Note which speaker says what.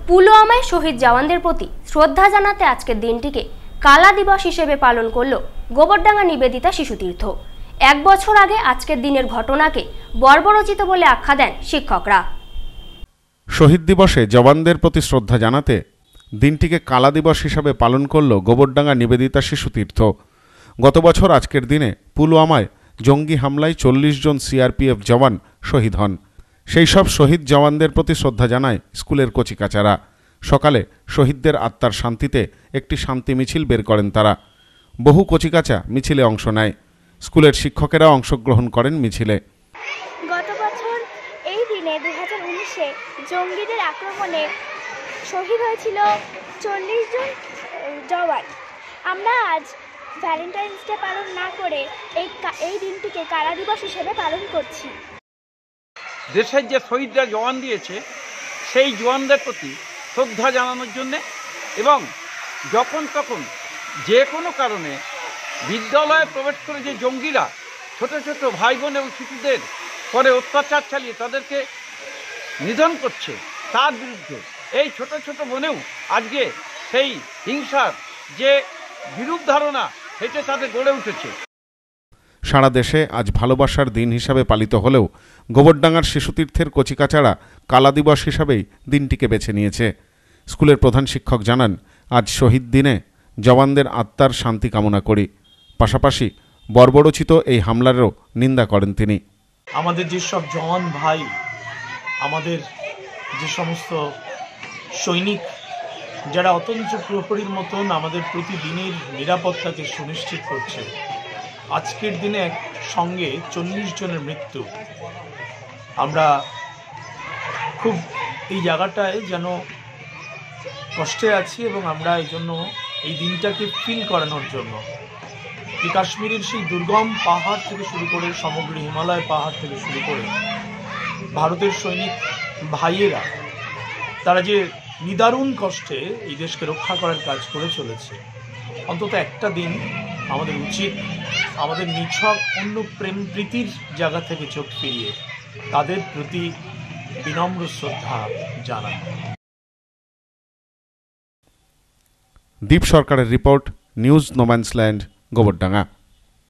Speaker 1: পুলওয়ামায় শহীদ জওয়ানদের প্রতি শ্রদ্ধা জানাতে আজকের দিনটিকে কালা দিবস হিসেবে পালন করল গোবরডাঙ্গা নিবেদিতা শিশুতীর্থ। 1 বছর আগে আজকের দিনের ঘটনাকে বর্বরোচিত বলে আখ্যা দেন শিক্ষকরা।
Speaker 2: শহীদ দিবসে জওয়ানদের প্রতি শ্রদ্ধা জানাতে দিনটিকে কালা দিবস হিসাবে পালন করল গোবরডাঙ্গা নিবেদিতা শিশুতীর্থ। গত বছর আজকের দিনে পুলওয়ামায় জঙ্গি হামলায় 40 জন সিআরপিএফ জওয়ান শহীদ হন। সেই সব শহীদ জওয়ানদের প্রতি শ্রদ্ধা জানায় স্কুলের কচিকাচারা। সকালে শহীদদের আত্মার শান্তিতে একটি শান্তি মিছিল বের করেন তারা। বহু কচিকাচা মিছিলে অংশ নেয়। স্কুলের শিক্ষকেরাও অংশগ্রহণ করেন মিছিলে।
Speaker 3: গত বছর এই দিনে 2019-এ জঙ্গিদের আক্রমণে শহীদ হয়েছিল 40 জন জওয়ান। আমরা আজ ভ্যালেন্টাইন্স ডে পালন না করে এই দিনটিকে কালা দিবস হিসেবে পালন করছি।
Speaker 4: দেশের যে শহীদরা জওয়ান দিয়েছে সেই জওয়ানদের প্রতি শ্রদ্ধা জানানোর জন্যে এবং যখন তখন যে কোনো কারণে বিদ্যালয়ে প্রবেশ করে যে জঙ্গিরা ছোট ছোট ভাই বোন এবং শিশুদের পরে অত্যাচার চালিয়ে তাদেরকে নিধন করছে, তার বিরুদ্ধে এই ছোট ছোট বোনেও আজকে সেই হিংসার যে বিরূপ ধারণা সেটা তাদের গড়ে উঠেছে।
Speaker 2: সারা দেশে আজ ভালোবাসার দিন হিসাবে পালিত হলেও গোবরডাঙ্গার শিশুতীর্থের কচিকাচারা কালা দিবস হিসাবেই দিনটিকে বেছে নিয়েছে। স্কুলের প্রধান শিক্ষক জানান, আজ শহীদ দিনে জওয়ানদের আত্মার শান্তি কামনা করি। পাশাপাশি বর্বরোচিত এই হামলারও নিন্দা করেন তিনি।
Speaker 5: আমাদের যেসব জওয়ান ভাই, আমাদের যে সমস্ত সৈনিক যারা অতন্ত্র প্রহরীর মতন আমাদের প্রতিদিনের নিরাপত্তাকে সুনিশ্চিত করছে, আজকের দিনে সঙ্গে 40 জনের মৃত্যু, আমরা খুব এই জায়গাটায় যেন কষ্টে আছি এবং আমরা এই জন্য এই দিনটাকে ফিল করানোর জন্য এই কাশ্মীরের সেই দুর্গম পাহাড় থেকে শুরু করে সমগ্র হিমালয় পাহাড় থেকে শুরু করে ভারতের সৈনিক ভাইয়েরা তারা যে নিদারুণ কষ্টে এই দেশকে রক্ষা করার কাজ করে চলেছে, অন্তত একটা দিন আমাদের উচিত আমাদের নিছক অন্য প্রেম প্রীতির জায়গা থেকে চোখ ফিরিয়ে তাদের প্রতি বিনম্র শ্রদ্ধা জানানো।
Speaker 2: দীপ সরকারের রিপোর্ট, নিউজ নোম্যান্সল্যান্ড, গোবরডাঙ্গা।